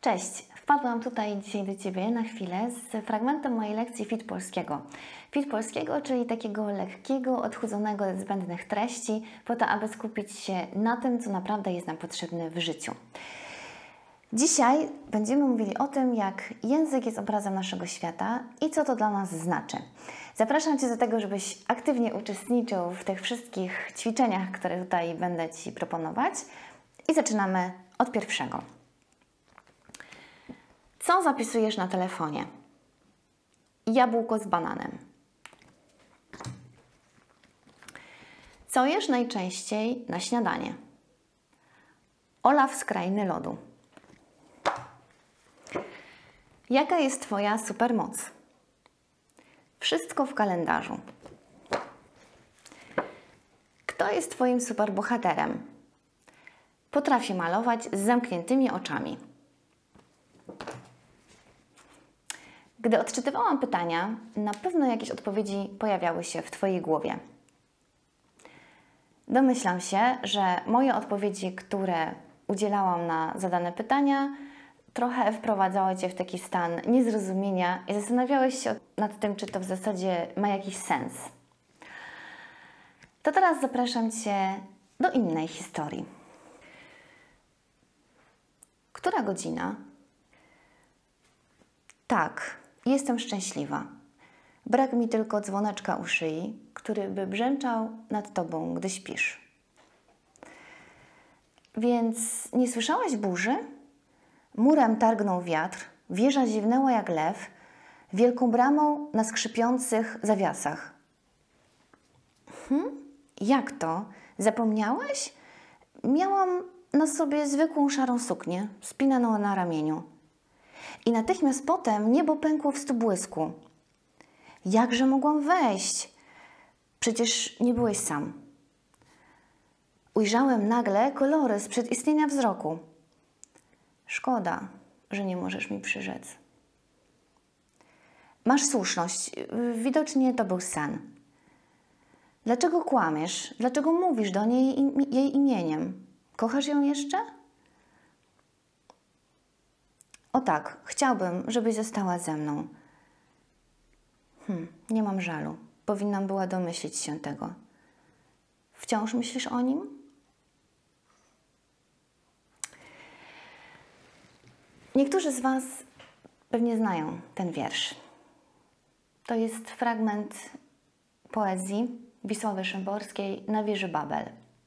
Cześć! Wpadłam tutaj dzisiaj do Ciebie na chwilę z fragmentem mojej lekcji Fit Polskiego. Fit Polskiego, czyli takiego lekkiego, odchudzonego od zbędnych treści, po to, aby skupić się na tym, co naprawdę jest nam potrzebne w życiu. Dzisiaj będziemy mówili o tym, jak język jest obrazem naszego świata i co to dla nas znaczy. Zapraszam Cię do tego, żebyś aktywnie uczestniczył w tych wszystkich ćwiczeniach, które tutaj będę Ci proponować. I zaczynamy od pierwszego. Co zapisujesz na telefonie? Jabłko z bananem. Co jesz najczęściej na śniadanie? Olaf z krainy lodu. Jaka jest Twoja supermoc? Wszystko w kalendarzu. Kto jest Twoim superbohaterem? Potrafię malować z zamkniętymi oczami. Gdy odczytywałam pytania, na pewno jakieś odpowiedzi pojawiały się w Twojej głowie. Domyślam się, że moje odpowiedzi, które udzielałam na zadane pytania, trochę wprowadzały Cię w taki stan niezrozumienia i zastanawiałeś się nad tym, czy to w zasadzie ma jakiś sens. To teraz zapraszam Cię do innej historii. Która godzina? Tak, jestem szczęśliwa. Brak mi tylko dzwoneczka u szyi, który by brzęczał nad Tobą, gdy śpisz. Więc nie słyszałaś burzy? Murem targnął wiatr, wieża ziewnęła jak lew, wielką bramą na skrzypiących zawiasach. Jak to? Zapomniałaś? Miałam na sobie zwykłą szarą suknię, spinaną na ramieniu. I natychmiast potem niebo pękło w stu błysku. Jakże mogłam wejść? Przecież nie byłeś sam. Ujrzałem nagle kolory sprzed istnienia wzroku. Szkoda, że nie możesz mi przyrzec. Masz słuszność. Widocznie to był sen. Dlaczego kłamiesz? Dlaczego mówisz do niej jej imieniem? Kochasz ją jeszcze? O tak, chciałbym, żebyś została ze mną. Nie mam żalu. Powinnam była domyślić się tego. Wciąż myślisz o nim? Niektórzy z Was pewnie znają ten wiersz. To jest fragment poezji Wisławy Szymborskiej Na wieży Babel.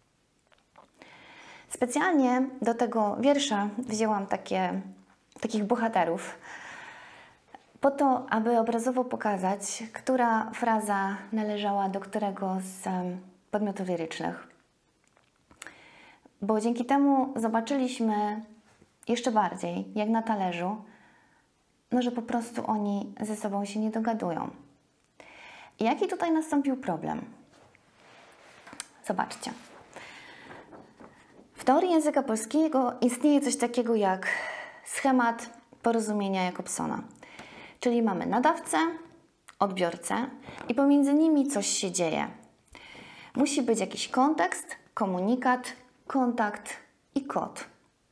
Specjalnie do tego wiersza wzięłam takich bohaterów, po to, aby obrazowo pokazać, która fraza należała do którego z podmiotów lirycznych. Bo dzięki temu zobaczyliśmy jeszcze bardziej, jak na talerzu, że po prostu oni ze sobą się nie dogadują. I jaki tutaj nastąpił problem? Zobaczcie. W teorii języka polskiego istnieje coś takiego jak schemat porozumienia Jakobsona. Czyli mamy nadawcę, odbiorcę i pomiędzy nimi coś się dzieje. Musi być jakiś kontekst, komunikat, kontakt i kod.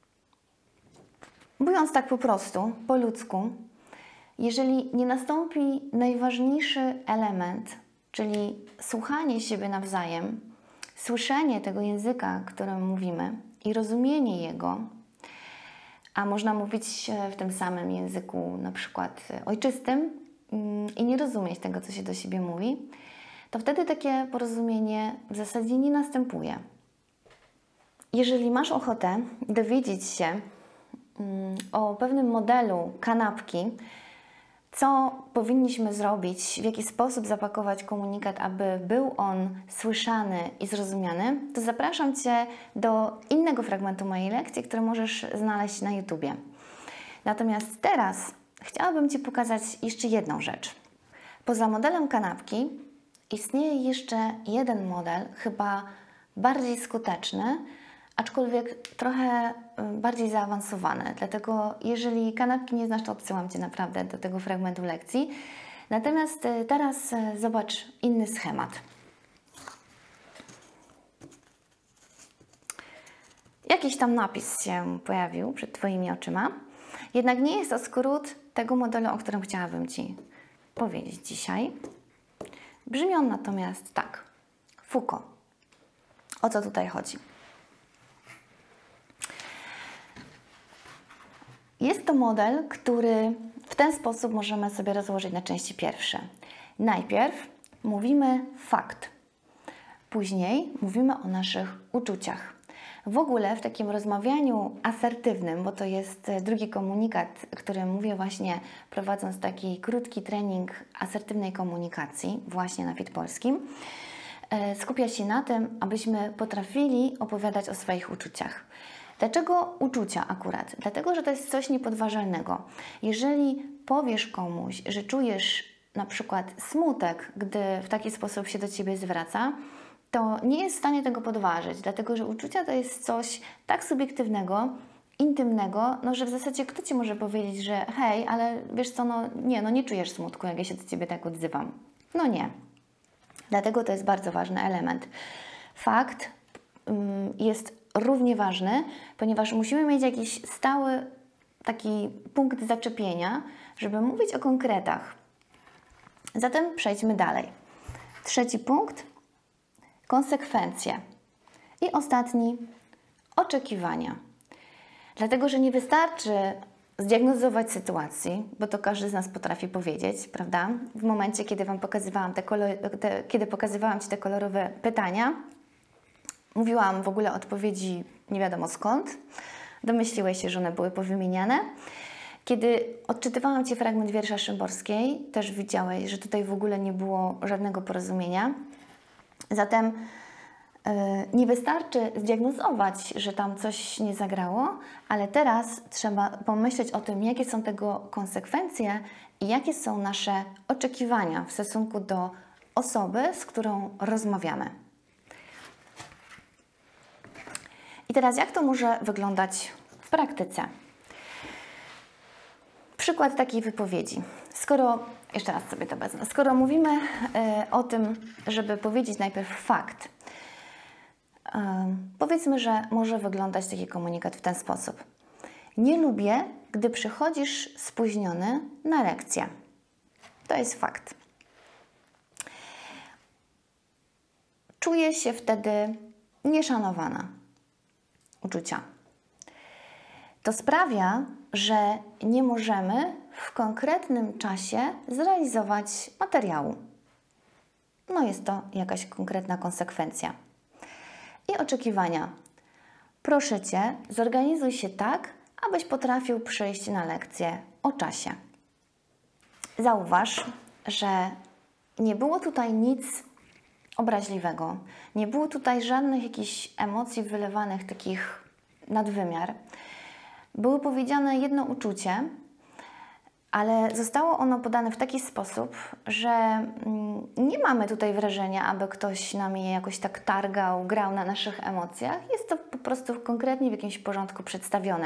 Mówiąc tak po prostu, po ludzku, jeżeli nie nastąpi najważniejszy element, czyli słuchanie siebie nawzajem, słyszenie tego języka, którym mówimy i rozumienie jego, a można mówić w tym samym języku, na przykład ojczystym, i nie rozumieć tego, co się do siebie mówi, to wtedy takie porozumienie w zasadzie nie następuje. Jeżeli masz ochotę dowiedzieć się o pewnym modelu kanapki, co powinniśmy zrobić, w jaki sposób zapakować komunikat, aby był on słyszany i zrozumiany, to zapraszam Cię do innego fragmentu mojej lekcji, który możesz znaleźć na YouTubie. Natomiast teraz chciałabym Ci pokazać jeszcze jedną rzecz. Poza modelem kanapki istnieje jeszcze jeden model, chyba bardziej skuteczny, aczkolwiek trochę bardziej zaawansowany. Dlatego jeżeli kanapki nie znasz, to odsyłam Cię naprawdę do tego fragmentu lekcji. Natomiast teraz zobacz inny schemat. Jakiś tam napis się pojawił przed Twoimi oczyma. Jednak nie jest to skrót tego modelu, o którym chciałabym Ci powiedzieć dzisiaj. Brzmi on natomiast tak. Foucault. O co tutaj chodzi? Jest to model, który w ten sposób możemy sobie rozłożyć na części pierwsze. Najpierw mówimy fakt, później mówimy o naszych uczuciach. W ogóle w takim rozmawianiu asertywnym, bo to jest drugi komunikat, który mówię właśnie prowadząc taki krótki trening asertywnej komunikacji właśnie na Fit Polskim, skupia się na tym, abyśmy potrafili opowiadać o swoich uczuciach. Dlaczego uczucia akurat? Dlatego, że to jest coś niepodważalnego. Jeżeli powiesz komuś, że czujesz na przykład smutek, gdy w taki sposób się do Ciebie zwraca, to nie jest w stanie tego podważyć, dlatego że uczucia to jest coś tak subiektywnego, intymnego, no że w zasadzie kto Ci może powiedzieć, że hej, ale wiesz co, nie czujesz smutku, jak ja się do Ciebie tak odzywam. No nie. Dlatego to jest bardzo ważny element. Fakt jest równie ważny, ponieważ musimy mieć jakiś stały taki punkt zaczepienia, żeby mówić o konkretach. Zatem przejdźmy dalej. Trzeci punkt. Konsekwencje. I ostatni. Oczekiwania. Dlatego, że nie wystarczy zdiagnozować sytuacji, bo to każdy z nas potrafi powiedzieć, prawda? W momencie, kiedy Wam pokazywałam Ci te kolorowe pytania, mówiłam w ogóle odpowiedzi nie wiadomo skąd. Domyśliłeś się, że one były powymieniane. Kiedy odczytywałam Ci fragment wiersza Szymborskiej, też widziałeś, że tutaj w ogóle nie było żadnego porozumienia. Zatem nie wystarczy zdiagnozować, że tam coś nie zagrało, ale teraz trzeba pomyśleć o tym, jakie są tego konsekwencje i jakie są nasze oczekiwania w stosunku do osoby, z którą rozmawiamy. I teraz jak to może wyglądać w praktyce? Przykład takiej wypowiedzi. Jeszcze raz sobie to wezmę. Skoro mówimy o tym, żeby powiedzieć najpierw fakt, powiedzmy, że może wyglądać taki komunikat w ten sposób. Nie lubię, gdy przychodzisz spóźniony na lekcję. To jest fakt. Czuję się wtedy nieszanowana. Uczucia. To sprawia, że nie możemy w konkretnym czasie zrealizować materiału. No jest to jakaś konkretna konsekwencja. I oczekiwania. Proszę Cię, zorganizuj się tak, abyś potrafił przyjść na lekcję o czasie. Zauważ, że nie było tutaj nic obraźliwego. Nie było tutaj żadnych jakichś emocji wylewanych takich nad wymiar. Było powiedziane jedno uczucie, ale zostało ono podane w taki sposób, że nie mamy tutaj wrażenia, aby ktoś nam je jakoś tak targał, grał na naszych emocjach. Jest to po prostu konkretnie w jakimś porządku przedstawione.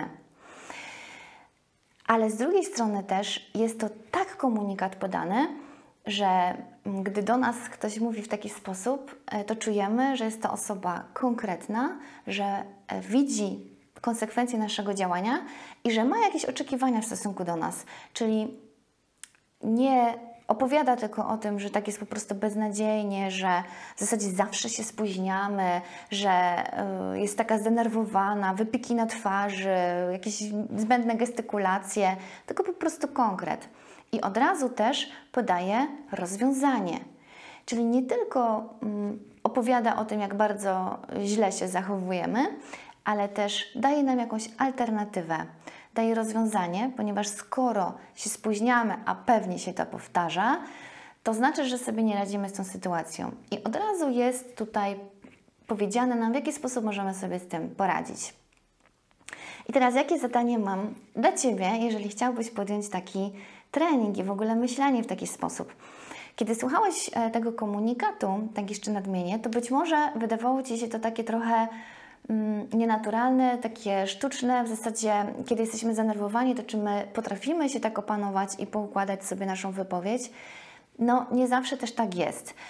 Ale z drugiej strony też jest to tak komunikat podany, że gdy do nas ktoś mówi w taki sposób, to czujemy, że jest to osoba konkretna, że widzi konsekwencje naszego działania i że ma jakieś oczekiwania w stosunku do nas. Czyli nie opowiada tylko o tym, że tak jest po prostu beznadziejnie, że w zasadzie zawsze się spóźniamy, że jest taka zdenerwowana, wypiki na twarzy, jakieś zbędne gestykulacje, tylko po prostu konkret. I od razu też podaje rozwiązanie. Czyli nie tylko opowiada o tym, jak bardzo źle się zachowujemy, ale też daje nam jakąś alternatywę, daje rozwiązanie, ponieważ skoro się spóźniamy, a pewnie się to powtarza, to znaczy, że sobie nie radzimy z tą sytuacją. I od razu jest tutaj powiedziane nam, w jaki sposób możemy sobie z tym poradzić. I teraz jakie zadanie mam dla Ciebie, jeżeli chciałbyś podjąć taki trening i w ogóle myślenie w taki sposób? Kiedy słuchałeś tego komunikatu, tak jeszcze nadmienię, to być może wydawało Ci się to takie trochę nienaturalne, takie sztuczne, w zasadzie kiedy jesteśmy zdenerwowani, to czy my potrafimy się tak opanować i poukładać sobie naszą wypowiedź? No nie zawsze też tak jest.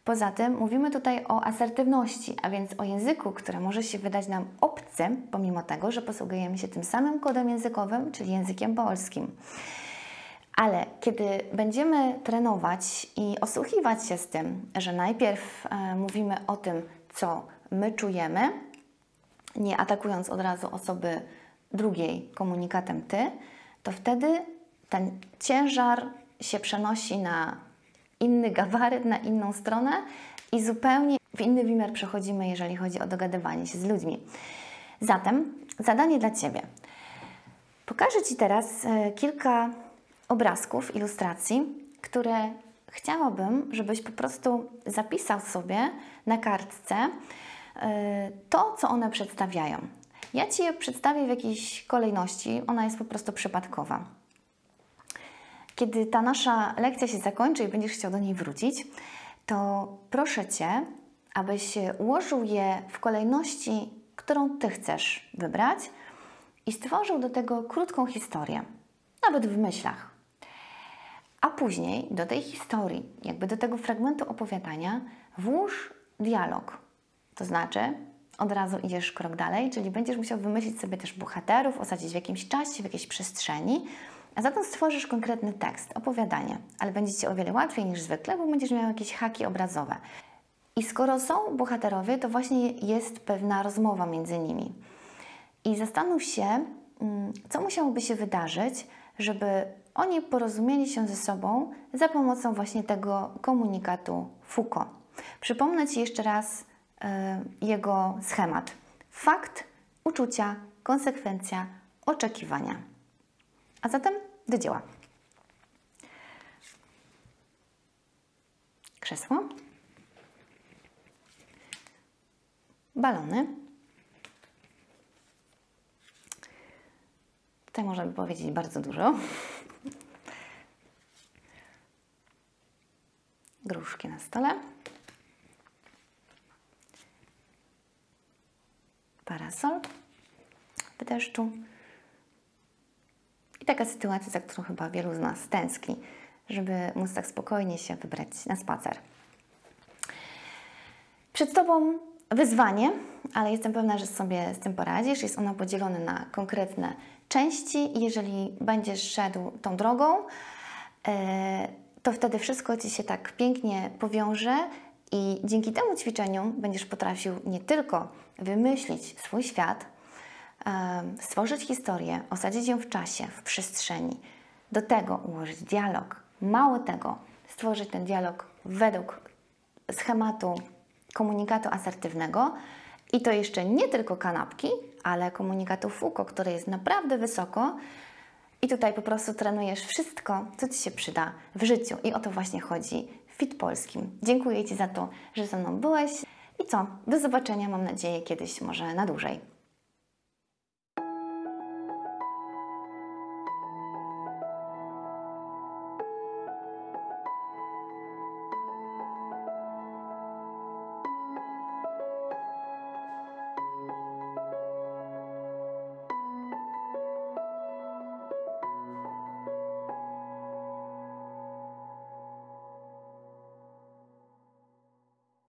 Poza tym mówimy tutaj o asertywności, a więc o języku, który może się wydać nam obcym, pomimo tego, że posługujemy się tym samym kodem językowym, czyli językiem polskim. Ale kiedy będziemy trenować i osłuchiwać się z tym, że najpierw mówimy o tym, co my czujemy, nie atakując od razu osoby drugiej komunikatem ty, to wtedy ten ciężar się przenosi na inny gabaryt, na inną stronę i zupełnie w inny wymiar przechodzimy, jeżeli chodzi o dogadywanie się z ludźmi. Zatem zadanie dla Ciebie. Pokażę Ci teraz kilka obrazków, ilustracji, które chciałabym, żebyś po prostu zapisał sobie na kartce to, co one przedstawiają. Ja Ci je przedstawię w jakiejś kolejności, ona jest po prostu przypadkowa. Kiedy ta nasza lekcja się zakończy i będziesz chciał do niej wrócić, to proszę Cię, abyś ułożył je w kolejności, którą Ty chcesz wybrać i stworzył do tego krótką historię, nawet w myślach. A później do tej historii, jakby do tego fragmentu opowiadania, włóż dialog. To znaczy, od razu idziesz krok dalej, czyli będziesz musiał wymyślić sobie też bohaterów, osadzić w jakimś czasie, w jakiejś przestrzeni, a zatem stworzysz konkretny tekst, opowiadanie, ale będzie Ci o wiele łatwiej niż zwykle, bo będziesz miał jakieś haki obrazowe. I skoro są bohaterowie, to właśnie jest pewna rozmowa między nimi. I zastanów się, co musiałoby się wydarzyć, żeby oni porozumieli się ze sobą za pomocą właśnie tego komunikatu Foucault. Przypomnę Ci jeszcze raz jego schemat. Fakt, uczucia, konsekwencja, oczekiwania. A zatem do dzieła. Krzesło. Balony. Tutaj można by powiedzieć bardzo dużo. Gruszki na stole. Parasol w deszczu. I taka sytuacja, za którą chyba wielu z nas tęskni, żeby móc tak spokojnie się wybrać na spacer. Przed Tobą wyzwanie, ale jestem pewna, że sobie z tym poradzisz. Jest ono podzielone na konkretne części i jeżeli będziesz szedł tą drogą, to wtedy wszystko Ci się tak pięknie powiąże i dzięki temu ćwiczeniu będziesz potrafił nie tylko wymyślić swój świat, stworzyć historię, osadzić ją w czasie, w przestrzeni, do tego ułożyć dialog. Mało tego, stworzyć ten dialog według schematu komunikatu asertywnego i to jeszcze nie tylko kanapki, ale komunikatu Foucault, który jest naprawdę wysoko i tutaj po prostu trenujesz wszystko, co Ci się przyda w życiu i o to właśnie chodzi w Fit Polskim. Dziękuję Ci za to, że ze mną byłeś i co? Do zobaczenia, mam nadzieję, kiedyś może na dłużej.